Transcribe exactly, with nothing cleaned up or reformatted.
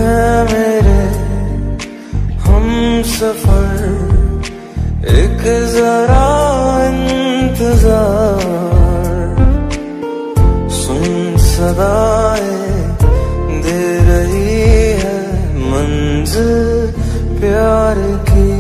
हैं मेरे हम सफर, एक जरा इंतजार, सुन सदाएं दे रही है मंजिल प्यार की।